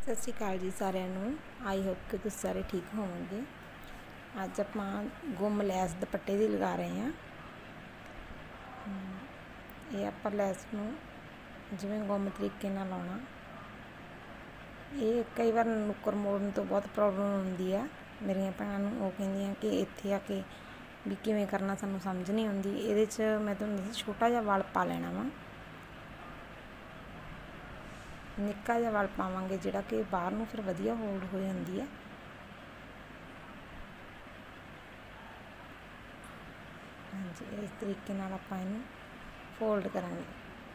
सत श्री अकाल जी सारिਆਂ ਨੂੰ। आई होप कि तुम सारे ठीक होवोगे। अज ਆਪਾਂ गुम लैस दुपट्टे ਦੀ लगा रहे हैं। ये आप लैस ਨੂੰ ਜਿਵੇਂ गुम तरीके ਨਾਲ ਲਾਉਣਾ। ਇਹ ਕਈ ਵਾਰ ਨੁੱਕਰ ਮੋੜਨ ਤੋਂ ਬਹੁਤ ਪ੍ਰੋਬਲਮ ਹੁੰਦੀ ਆ ਮੇਰੀਆਂ ਭੈਣਾਂ ਨੂੰ। ਉਹ ਕਹਿੰਦੀਆਂ ਕਿ ਇੱਥੇ ਆ ਕੇ ਵੀ ਕਿਵੇਂ ਕਰਨਾ ਸਾਨੂੰ ਸਮਝ ਨਹੀਂ ਆਉਂਦੀ। ਇਹਦੇ 'ਚ ਮੈਂ ਤੁਹਾਨੂੰ ਦੱਸਿਆ ਛੋਟਾ ਜਿਹਾ ਵਲ ਪਾ ਲੈਣਾ ਵਾ। ਨਿੱਕਾ ਜਿਹਾ ਵਲ ਪਾਵਾਂਗੇ ਜਿਹੜਾ ਕਿ ਬਾਹਰ ਨੂੰ ਫਿਰ ਵਧੀਆ ਹੋਲਡ ਹੋ ਜਾਂਦੀ ਹੈ। ਹਾਂਜੀ, ਇਸ ਤਰੀਕੇ ਨਾਲ ਆਪਾਂ ਇਹਨੂੰ ਫੋਲਡ ਕਰਾਂਗੇ।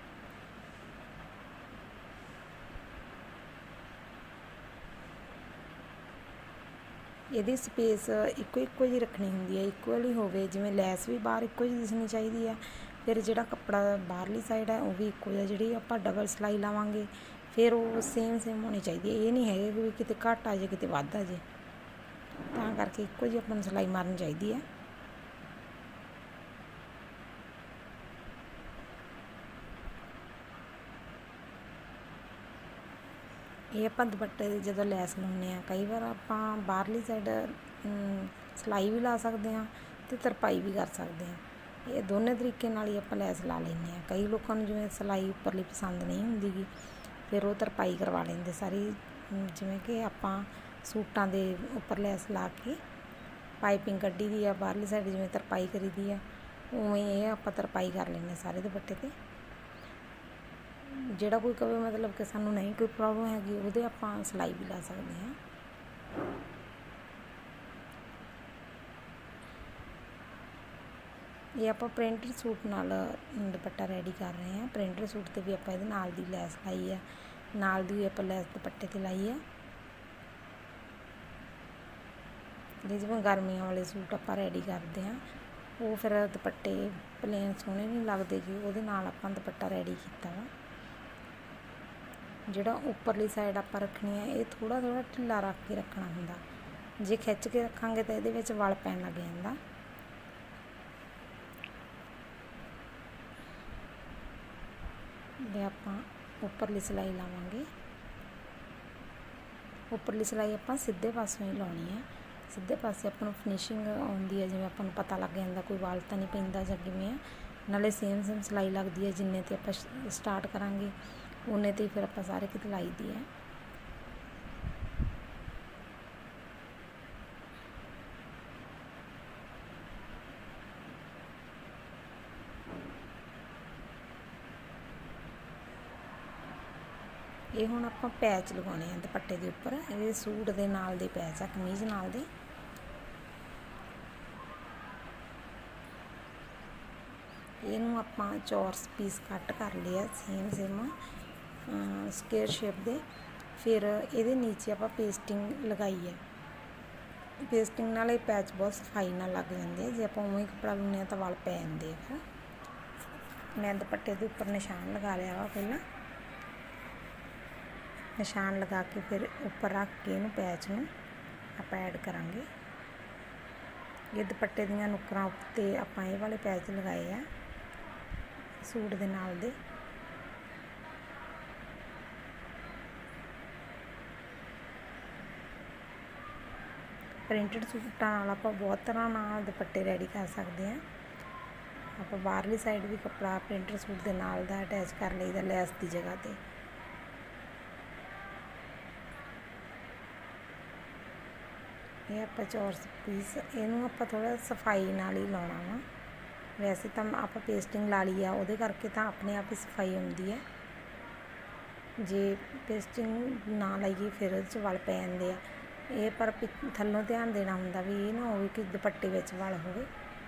ਇਹਦੀ ਸਪੇਸ ਇੱਕੋ ਜਿਹੀ ਰੱਖਣੀ ਹੁੰਦੀ ਹੈ, ਇਕੁਅਲ ਹੀ ਹੋਵੇ। ਜਿਵੇਂ ਲੈਸ ਵੀ ਬਾਹਰ ਇੱਕੋ ਜਿਹੀ ਦਿਸਣੀ ਚਾਹੀਦੀ ਆ। ਫਿਰ ਜਿਹੜਾ ਕੱਪੜਾ ਬਾਹਰਲੀ ਸਾਈਡ ਹੈ ਉਹ ਵੀ ਇੱਕੋ ਜਿਹਾ। ਜਿਹੜੀ ਆਪਾਂ ਡਬਲ ਸਿਲਾਈ ਲਾਵਾਂਗੇ ਫਿਰ ਉਹ ਸੇਮ ਹੋਣੀ ਚਾਹੀਦੀ ਹੈ। ਇਹ ਨਹੀਂ ਹੈਗੇ ਵੀ ਕਿਤੇ ਘੱਟ ਆ ਜਾਏ ਕਿਤੇ ਵੱਧ ਆ ਜਾਏ। ਤਾਂ ਕਰਕੇ ਇੱਕੋ ਜਿਹੀ ਆਪਾਂ ਨੂੰ ਸਿਲਾਈ ਮਾਰਨੀ ਚਾਹੀਦੀ ਹੈ। ਇਹ ਆਪਾਂ ਦੁਪੱਟੇ ਦੇ ਜਦੋਂ ਲੈਸ ਲਾਉਂਦੇ ਹਾਂ ਕਈ ਵਾਰ ਆਪਾਂ ਬਾਹਰਲੀ ਸਾਈਡ ਸਿਲਾਈ ਵੀ ਲਾ ਸਕਦੇ ਹਾਂ ਅਤੇ ਤਰਪਾਈ ਵੀ ਕਰ ਸਕਦੇ ਹਾਂ। ਇਹ ਦੋਨੇ ਤਰੀਕੇ ਨਾਲ ਹੀ ਆਪਾਂ ਲੈਸ ਲਾ ਲੈਂਦੇ ਹਾਂ। ਕਈ ਲੋਕਾਂ ਨੂੰ ਜਿਵੇਂ ਸਿਲਾਈ ਉੱਪਰਲੀ ਪਸੰਦ ਨਹੀਂ ਹੁੰਦੀ ਗੀ, ਫਿਰ ਉਹ ਤਰਪਾਈ ਕਰਵਾ ਲੈਂਦੇ ਸਾਰੀ। ਜਿਵੇਂ ਕਿ ਆਪਾਂ ਸੂਟਾਂ ਦੇ ਉੱਪਰ ਲੈਸ ਲਾ ਕੇ ਪਾਈਪਿੰਗ ਕੱਢੀ ਦੀ ਆ, ਬਾਹਰਲੀ ਸਾਈਡ ਜਿਵੇਂ ਤਰਪਾਈ ਕਰੀ ਦੀ ਆ, ਉਵੇਂ ਇਹ ਆਪਾਂ ਤਰਪਾਈ ਕਰ ਲੈਂਦੇ ਸਾਰੇ ਦੁਪੱਟੇ ਤੇ। ਜਿਹੜਾ ਕੋਈ ਕਵੇ ਮਤਲਬ ਕਿ ਸਾਨੂੰ ਨਹੀਂ ਕੋਈ ਪ੍ਰੋਬਲਮ ਹੈਗੀ, ਉਹਦੇ ਆਪਾਂ ਸਿਲਾਈ ਵੀ ਲਾ ਸਕਦੇ ਹਾਂ। ਇਹ ਆਪਾਂ ਪ੍ਰਿੰਟਡ ਸੂਟ ਨਾਲ ਦੁਪੱਟਾ ਰੈਡੀ ਕਰ ਰਹੇ ਹਾਂ। ਪ੍ਰਿੰਟਡ ਸੂਟ 'ਤੇ ਵੀ ਆਪਾਂ ਇਹਦੇ ਨਾਲ ਦੀ ਲੈਸ ਲਾਈ ਆ, ਨਾਲ ਦੀ ਆਪਾਂ ਲੈਸ ਦੁਪੱਟੇ 'ਤੇ ਲਾਈ ਆ। ਜਿਵੇਂ ਗਰਮੀਆਂ ਵਾਲੇ ਸੂਟ ਆਪਾਂ ਰੈਡੀ ਕਰਦੇ ਹਾਂ ਉਹ ਫਿਰ ਦੁਪੱਟੇ ਪਲੇਨ ਸੋਹਣੇ ਨਹੀਂ ਲੱਗਦੇ ਜੀ, ਉਹਦੇ ਨਾਲ ਆਪਾਂ ਦੁਪੱਟਾ ਰੈਡੀ ਕੀਤਾ ਵਾ। ਜਿਹੜਾ ਉੱਪਰਲੀ ਸਾਈਡ ਆਪਾਂ ਰੱਖਣੀ ਹੈ ਇਹ ਥੋੜ੍ਹਾ ਢਿੱਲਾ ਰੱਖ ਕੇ ਰੱਖਣਾ ਹੁੰਦਾ। ਜੇ ਖਿੱਚ ਕੇ ਰੱਖਾਂਗੇ ਤਾਂ ਇਹਦੇ ਵਿੱਚ ਵਲ ਪੈਣ ਲੱਗ ਜਾਂਦਾ। ਇਹ ਆਪਾਂ ਉੱਪਰਲੀ ਸਿਲਾਈ ਲਾਵਾਂਗੇ। ਉੱਪਰਲੀ ਸਿਲਾਈ ਆਪਾਂ ਸਿੱਧੇ ਪਾਸਿਓਂ ਹੀ ਲਾਉਣੀ ਹੈ। ਸਿੱਧੇ ਪਾਸੇ ਆਪਾਂ ਨੂੰ ਫਿਨਿਸ਼ਿੰਗ ਆਉਂਦੀ ਹੈ, ਜਿਵੇਂ ਆਪਾਂ ਨੂੰ ਪਤਾ ਲੱਗ ਜਾਂਦਾ ਕੋਈ ਵਲ ਤਾਂ ਨਹੀਂ ਪੈਂਦਾ ਜਾਂ ਕਿਵੇਂ ਆ। ਨਾਲੇ ਸੇਮ ਸਿਲਾਈ ਲੱਗਦੀ ਹੈ। ਜਿੰਨੇ 'ਤੇ ਆਪਾਂ ਸਟਾਰਟ ਕਰਾਂਗੇ ਉਨੇ 'ਤੇ ਫਿਰ ਆਪਾਂ ਸਾਰੇ ਕਿਤੇ ਲਾਈ ਦੀ ਹੈ। ਇਹ ਹੁਣ ਆਪਾਂ ਪੈਚ ਲਗਾਉਣੇ ਆ ਦੁਪੱਟੇ ਦੇ ਉੱਪਰ। ਇਹ ਸੂਟ ਦੇ ਨਾਲ ਦੇ ਪੈਚ ਆ, ਕਮੀਜ਼ ਨਾਲ ਦੇ। ਇਹਨੂੰ ਆਪਾਂ ਚੌਰਸ ਪੀਸ ਕੱਟ ਕਰ ਲਿਆ ਸੇਮ ਸਕੁਏਅਰ ਸ਼ੇਪ ਦੇ। ਫਿਰ ਇਹਦੇ ਨੀਚੇ ਆਪਾਂ ਪੇਸਟਿੰਗ ਲਗਾਈ ਹੈ। ਪੇਸਟਿੰਗ ਨਾਲ ਇਹ ਪੈਚ ਬਹੁਤ ਸਫਾਈ ਨਾਲ ਲੱਗ ਜਾਂਦੇ ਆ। ਜੇ ਆਪਾਂ ਉਵੇਂ ਹੀ ਕੱਪੜਾ ਲਾਉਂਦੇ ਹਾਂ ਤਾਂ ਵਲ ਪੈ ਜਾਂਦੇ ਆ। ਫਿਰ ਮੈਂ ਦੁਪੱਟੇ ਦੇ ਉੱਪਰ ਨਿਸ਼ਾਨ ਲਗਾ ਲਿਆ ਵਾ। ਪਹਿਲਾਂ ਨਿਸ਼ਾਨ ਲਗਾ ਕੇ ਫਿਰ ਉੱਪਰ ਰੱਖ ਕੇ ਇਹਨੂੰ ਪੈਚ ਨੂੰ ਆਪਾਂ ਐਡ ਕਰਾਂਗੇ। ਇਹ ਦੁਪੱਟੇ ਦੀਆਂ ਨੁੱਕਰਾਂ ਉੱਤੇ ਆਪਾਂ ਇਹ ਵਾਲੇ ਪੈਚ ਲਗਾਏ ਆ ਸੂਟ ਦੇ ਨਾਲ ਦੇ। ਪ੍ਰਿੰਟਡ ਸੂਟਾਂ ਨਾਲ ਆਪਾਂ ਬਹੁਤ ਤਰ੍ਹਾਂ ਨਾਲ ਦੁਪੱਟੇ ਰੈਡੀ ਕਰ ਸਕਦੇ ਹਾਂ। ਆਪਾਂ ਬਾਹਰਲੀ ਸਾਈਡ ਵੀ ਕੱਪੜਾ ਪ੍ਰਿੰਟਡ ਸੂਟ ਦੇ ਨਾਲ ਦਾ ਅਟੈਚ ਕਰ ਲਈਦਾ ਲੈਸ ਦੀ ਜਗ੍ਹਾ 'ਤੇ। ਇਹ ਆਪਾਂ ਚੌਰਸ ਪੀਸ ਇਹਨੂੰ ਆਪਾਂ ਥੋੜ੍ਹਾ ਸਫਾਈ ਨਾਲ ਹੀ ਲਾਉਣਾ ਵਾ। ਵੈਸੇ ਤਾਂ ਆਪਾਂ ਪੇਸਟਿੰਗ ਲਾ ਲਈ ਆ, ਉਹਦੇ ਕਰਕੇ ਤਾਂ ਆਪਣੇ ਆਪ ਹੀ ਸਫਾਈ ਹੁੰਦੀ ਹੈ। ਜੇ ਪੇਸਟਿੰਗ ਨਾ ਲਾਈਏ ਫਿਰ ਉਹਦੇ 'ਚ ਵਲ ਪੈ ਜਾਂਦੇ ਆ। ਇਹ ਪਰ ਥੱਲੋਂ ਧਿਆਨ ਦੇਣਾ ਹੁੰਦਾ ਵੀ ਇਹ ਨਾ ਹੋਵੇ ਕਿ ਦੁਪੱਟੇ ਵਿੱਚ ਵਲ ਹੋਵੇ।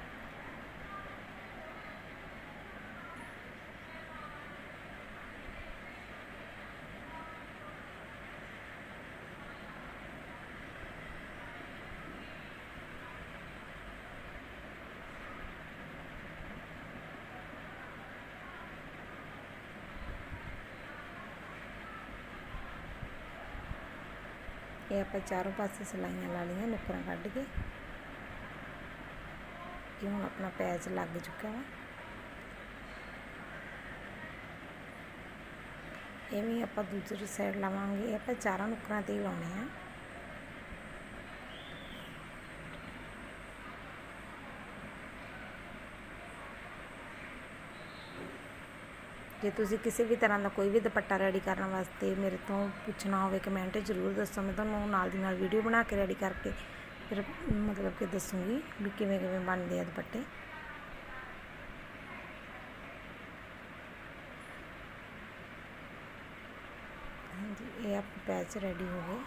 ਇਹ ਆਪਾਂ ਚਾਰੋਂ ਪਾਸੇ ਸਿਲਾਈਆਂ ਲਾ ਲਈਆਂ ਨੁੱਕਰਾਂ ਕੱਢ ਕੇ। ਇਹ ਹੁਣ ਆਪਣਾ ਪੈਚ ਲੱਗ ਚੁੱਕਾ ਵਾ। ਇਵੇਂ ਆਪਾਂ ਦੂਸਰੀ ਸਾਈਡ ਲਾਵਾਂਗੇ। ਆਪਾਂ ਚਾਰਾਂ ਨੁੱਕਰਾਂ 'ਤੇ ਹੀ ਲਾਉਣੇ ਆ। ਜੇ ਤੁਸੀਂ ਕਿਸੇ ਵੀ ਤਰ੍ਹਾਂ ਦਾ ਕੋਈ ਵੀ ਦੁਪੱਟਾ ਰੈਡੀ ਕਰਨ ਵਾਸਤੇ ਮੇਰੇ ਤੋਂ ਪੁੱਛਣਾ ਹੋਵੇ ਕਮੈਂਟ ਜ਼ਰੂਰ ਦੱਸੋ। ਮੈਂ ਤੁਹਾਨੂੰ ਨਾਲ ਦੀ ਨਾਲ ਵੀਡੀਓ ਬਣਾ ਕੇ ਰੈਡੀ ਕਰਕੇ ਫਿਰ ਮਤਲਬ ਕਿ ਦੱਸੂਗੀ ਵੀ ਕਿਵੇਂ ਕਿਵੇਂ ਬਣਦੇ ਆ ਦੁਪੱਟੇ। ਹਾਂਜੀ, ਇਹ ਆਪਣੇ ਪੈਚ ਰੈਡੀ ਹੋ ਗਏ।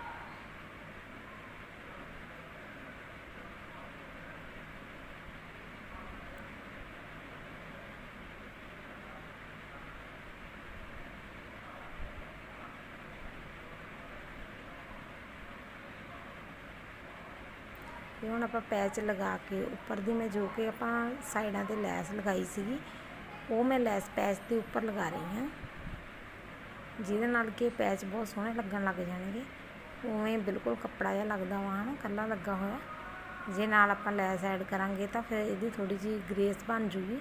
ਤੇ ਹੁਣ ਆਪਾਂ ਪੈਚ ਲਗਾ ਕੇ ਉੱਪਰ ਦੀ ਮੈਂ ਜੋ ਕਿ ਆਪਾਂ ਸਾਈਡਾਂ 'ਤੇ ਲੈਸ ਲਗਾਈ ਸੀਗੀ ਉਹ ਮੈਂ ਲੈਸ ਪੈਚ ਦੇ ਉੱਪਰ ਲਗਾ ਰਹੀ ਹਾਂ, ਜਿਹਦੇ ਨਾਲ ਕਿ ਪੈਚ ਬਹੁਤ ਸੋਹਣੇ ਲੱਗਣ ਲੱਗ ਜਾਣਗੇ। ਉਵੇਂ ਬਿਲਕੁਲ ਕੱਪੜਾ ਜਿਹਾ ਲੱਗਦਾ ਵਾ ਹੈ ਨਾ, ਇਕੱਲਾ ਲੱਗਾ ਹੋਇਆ। ਜੇ ਨਾਲ ਆਪਾਂ ਲੈਸ ਐਡ ਕਰਾਂਗੇ ਤਾਂ ਫਿਰ ਇਹਦੀ ਥੋੜ੍ਹੀ ਜਿਹੀ ਗ੍ਰੇਸ ਬਣ ਜੂਗੀ,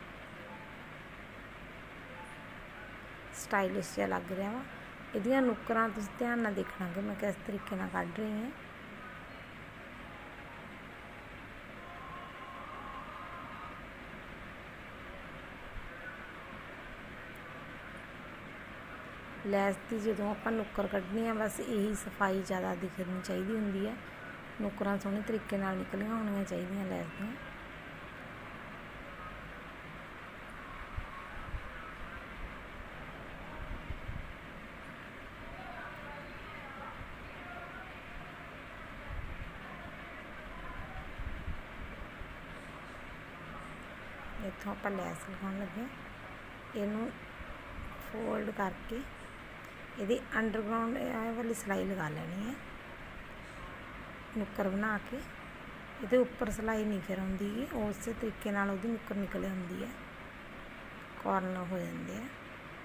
ਸਟਾਈਲਿਸ਼ ਜਿਹਾ ਲੱਗ ਰਿਹਾ ਵਾ। ਇਹਦੀਆਂ ਨੁੱਕਰਾਂ ਤੁਸੀਂ ਧਿਆਨ ਨਾਲ ਦੇਖਣਾ ਕਿ ਮੈਂ ਕਿਸ ਤਰੀਕੇ ਨਾਲ ਕੱਢ ਰਹੀ ਹਾਂ। ਲੈਸ ਦੀ ਜਦੋਂ ਆਪਾਂ ਨੁੱਕਰ ਕੱਢਣੀ ਆ ਬਸ ਇਹੀ ਸਫਾਈ ਜ਼ਿਆਦਾ ਦਿਖਣੀ ਚਾਹੀਦੀ ਹੁੰਦੀ ਹੈ। ਨੁੱਕਰਾਂ ਸੋਹਣੇ ਤਰੀਕੇ ਨਾਲ ਨਿਕਲੀਆਂ ਹੋਣੀਆਂ ਚਾਹੀਦੀਆਂ ਲੈਸ ਦੀਆਂ। ਇੱਥੋਂ ਆਪਾਂ ਲੈਸ ਲਗਾਉਣ ਲੱਗੇ, ਇਹਨੂੰ ਫੋਲਡ ਕਰਕੇ ਇਹਦੀ ਅੰਡਰਗਰਾਉਂਡ ਵਾਲੀ ਸਿਲਾਈ ਲਗਾ ਲੈਣੀ ਹੈ। ਨੁੱਕਰ ਬਣਾ ਕੇ ਇਹਦੇ ਉੱਪਰ ਸਿਲਾਈ ਨਹੀਂ ਫਿਰ ਆਉਂਦੀ ਗੀ, ਉਸੇ ਤਰੀਕੇ ਨਾਲ ਉਹਦੀ ਨੁੱਕਰ ਨਿਕਲ ਆਉਂਦੀ ਹੈ, ਕਾਰਨਰ ਹੋ ਜਾਂਦੇ ਆ।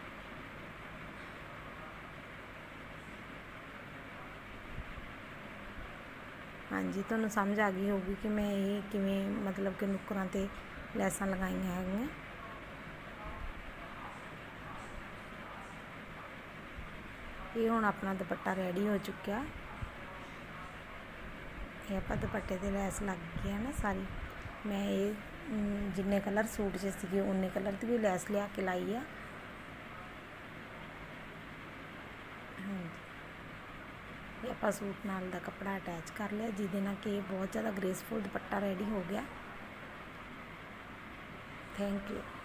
ਹਾਂਜੀ, ਤੁਹਾਨੂੰ ਸਮਝ ਆ ਗਈ ਹੋਊਗੀ ਕਿ ਮੈਂ ਇਹ ਕਿਵੇਂ ਮਤਲਬ ਕਿ ਨੁੱਕਰਾਂ 'ਤੇ ਲੈਸਾਂ ਲਗਾਈਆਂ ਹੈਗੀਆਂ। ਇਹ ਹੁਣ ਆਪਣਾ ਦੁਪੱਟਾ ਰੈਡੀ ਹੋ ਚੁੱਕਿਆ। ਇਹ ਆਪਾਂ ਦੁਪੱਟੇ 'ਤੇ ਲੈਸ ਲੱਗ ਗਈ ਹੈ ਨਾ ਸਾਰੀ। ਮੈਂ ਇਹ ਜਿੰਨੇ ਕਲਰ ਸੂਟ 'ਚ ਸੀਗੇ ਉਨੇ ਕਲਰ 'ਤੇ ਵੀ ਲੈਸ ਲਿਆ ਕੇ ਲਾਈ ਆ। ਹਾਂਜੀ, ਇਹ ਆਪਾਂ ਸੂਟ ਨਾਲ ਦਾ ਕੱਪੜਾ ਅਟੈਚ ਕਰ ਲਿਆ, ਜਿਹਦੇ ਨਾਲ ਕਿ ਬਹੁਤ ਜ਼ਿਆਦਾ ਗ੍ਰੇਸਫੁਲ ਦੁਪੱਟਾ ਰੈਡੀ ਹੋ ਗਿਆ। Thank you.